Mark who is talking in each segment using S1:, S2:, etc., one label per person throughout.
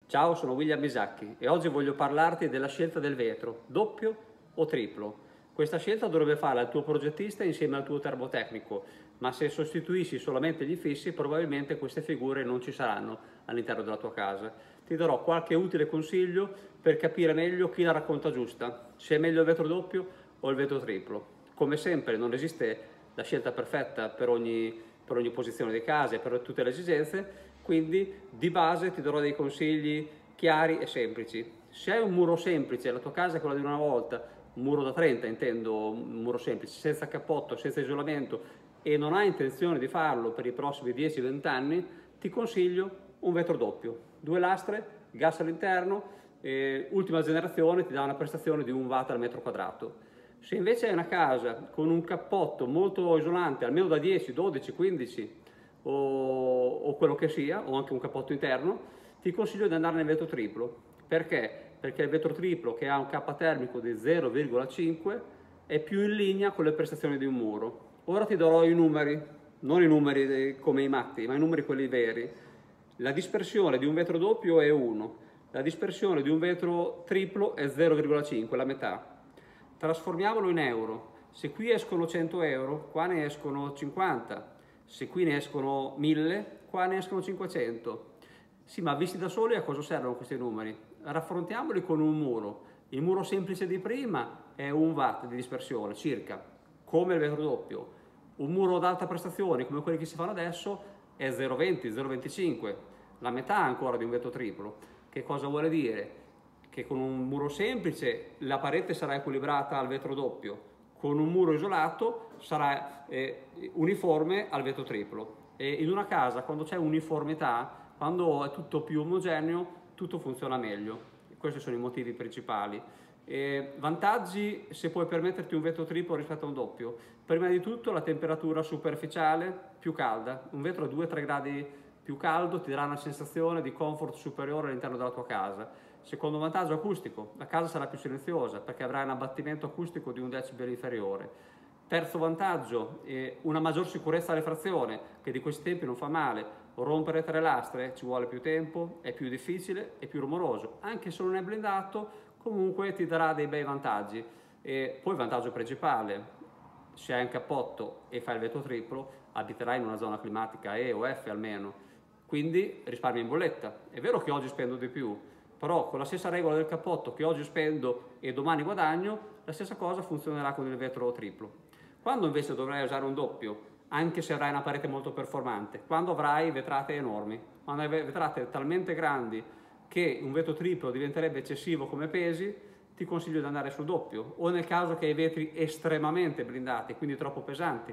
S1: Ciao, sono William Misacchi e oggi voglio parlarti della scelta del vetro, doppio o triplo. Questa scelta dovrebbe farla il tuo progettista insieme al tuo termotecnico, ma se sostituisci solamente gli infissi probabilmente queste figure non ci saranno all'interno della tua casa. Ti darò qualche utile consiglio per capire meglio chi la racconta giusta, se è meglio il vetro doppio o il vetro triplo. Come sempre non esiste la scelta perfetta per ogni posizione di casa e per tutte le esigenze, quindi di base ti darò dei consigli chiari e semplici. Se hai un muro semplice, la tua casa è quella di una volta, un muro da 30 intendo, un muro semplice, senza cappotto, senza isolamento, e non hai intenzione di farlo per i prossimi 10-20 anni, ti consiglio un vetro doppio. 2 lastre, gas all'interno, ultima generazione, ti dà una prestazione di 1 watt al metro quadrato. Se invece hai una casa con un cappotto molto isolante, almeno da 10, 12, 15 o quello che sia, o anche un cappotto interno, ti consiglio di andare nel vetro triplo. Perché? Perché il vetro triplo, che ha un K termico di 0,5, è più in linea con le prestazioni di un muro. Ora ti darò i numeri, non i numeri come i matti, ma i numeri quelli veri. La dispersione di un vetro doppio è 1, la dispersione di un vetro triplo è 0,5, la metà. Trasformiamolo in euro. Se qui escono 100 euro, qua ne escono 50. Se qui ne escono 1000, qua ne escono 500. Sì, ma visti da soli a cosa servono questi numeri? Raffrontiamoli con un muro. Il muro semplice di prima è 1 watt di dispersione, circa, come il vetro doppio. Un muro ad alta prestazione, come quelli che si fanno adesso, è 0,20, 0,25, la metà ancora di un vetro triplo. Che cosa vuole dire? Che con un muro semplice la parete sarà equilibrata al vetro doppio, con un muro isolato sarà uniforme al vetro triplo. E in una casa, quando c'è uniformità, quando è tutto più omogeneo, tutto funziona meglio. Questi sono i motivi principali. Vantaggi se puoi permetterti un vetro triplo rispetto a un doppio. Prima di tutto la temperatura superficiale più calda. Un vetro a 2-3 gradi più caldo ti darà una sensazione di comfort superiore all'interno della tua casa. Secondo vantaggio acustico, la casa sarà più silenziosa perché avrai un abbattimento acustico di 1 decibel inferiore. Terzo vantaggio, una maggior sicurezza alle frazioni, che di questi tempi non fa male. Rompere 3 lastre ci vuole più tempo, è più difficile, è più rumoroso. Anche se non è blindato, comunque ti darà dei bei vantaggi. E poi il vantaggio principale, se hai un cappotto e fai il vetro triplo, abiterai in una zona climatica E o F almeno, quindi risparmi in bolletta. È vero che oggi spendo di più, però con la stessa regola del cappotto che oggi spendo e domani guadagno, la stessa cosa funzionerà con il vetro triplo. Quando invece dovrai usare un doppio, anche se avrai una parete molto performante, quando avrai vetrate enormi, quando hai vetrate talmente grandi che un vetro triplo diventerebbe eccessivo come pesi, ti consiglio di andare sul doppio, o nel caso che hai vetri estremamente blindati, quindi troppo pesanti,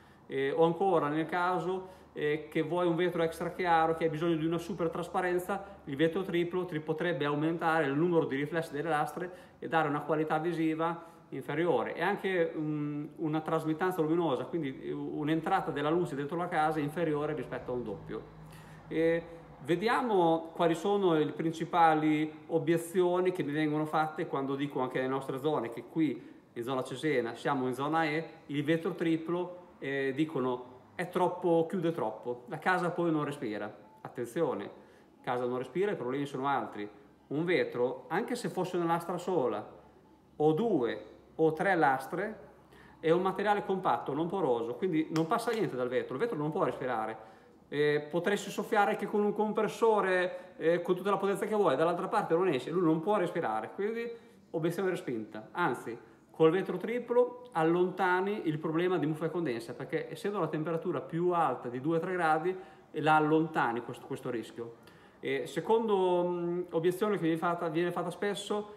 S1: o ancora nel caso che vuoi un vetro extra chiaro, che hai bisogno di una super trasparenza, il vetro triplo ti potrebbe aumentare il numero di riflessi delle lastre e dare una qualità visiva inferiore e anche una trasmittanza luminosa, quindi un'entrata della luce dentro la casa inferiore rispetto a un doppio. Vediamo quali sono le principali obiezioni che mi vengono fatte quando dico anche nelle nostre zone, che qui in zona Cesena siamo in zona E, il vetro triplo dicono è troppo, chiude troppo, la casa poi non respira. Attenzione, casa non respira, i problemi sono altri. Un vetro, anche se fosse una lastra sola, o 2 o 3 lastre, è un materiale compatto, non poroso, quindi non passa niente dal vetro, il vetro non può respirare. Potresti soffiare anche con un compressore con tutta la potenza che vuoi, dall'altra parte non esce, lui non può respirare, quindi obiezione respinta. Anzi, col vetro triplo allontani il problema di muffa e condensa, perché essendo la temperatura più alta di 2-3 gradi, la allontani questo rischio. Secondo obiezione che viene fatta spesso,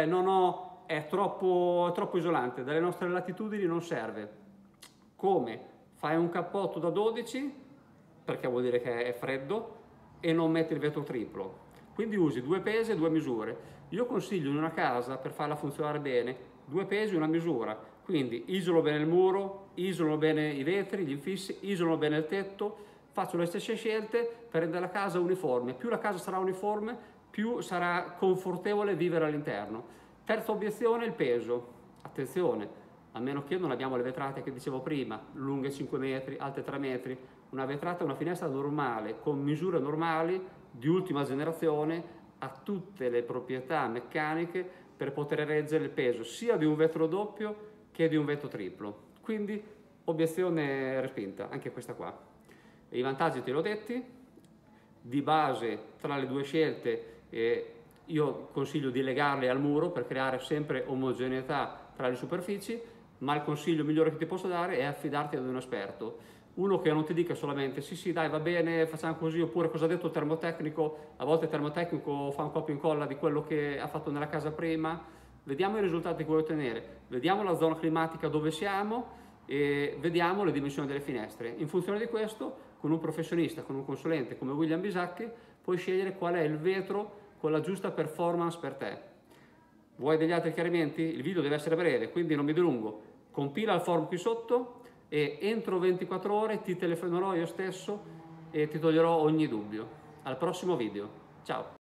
S1: è troppo isolante, dalle nostre latitudini non serve. Come? Fai un cappotto da 12, perché vuol dire che è freddo, e non metti il vetro triplo. Quindi usi 2 pesi e 2 misure. Io consiglio in una casa, per farla funzionare bene, 2 pesi e 1 misura. Quindi isolo bene il muro, isolo bene i vetri, gli infissi, isolo bene il tetto, faccio le stesse scelte per rendere la casa uniforme. Più la casa sarà uniforme, più sarà confortevole vivere all'interno. Terza obiezione, il peso. Attenzione, a meno che non abbiamo le vetrate che dicevo prima, lunghe 5 metri, alte 3 metri, una vetrata è una finestra normale, con misure normali, di ultima generazione, ha tutte le proprietà meccaniche per poter reggere il peso sia di un vetro doppio che di un vetro triplo. Quindi obiezione respinta, anche questa qua. E i vantaggi te li ho detti. Di base tra le due scelte io consiglio di legarle al muro per creare sempre omogeneità tra le superfici, ma il consiglio migliore che ti posso dare è affidarti ad un esperto. Uno che non ti dica solamente sì dai va bene facciamo così, oppure cosa ha detto il termotecnico. A volte il termotecnico fa un copia e incolla di quello che ha fatto nella casa prima. Vediamo i risultati che vuoi ottenere, vediamo la zona climatica dove siamo e vediamo le dimensioni delle finestre. In funzione di questo, con un professionista, con un consulente come William Bisacchi, puoi scegliere qual è il vetro con la giusta performance per te. Vuoi degli altri chiarimenti? Il video deve essere breve, quindi non mi dilungo. Compila il forum qui sotto e entro 24 ore ti telefonerò io stesso e ti toglierò ogni dubbio. Al prossimo video. Ciao!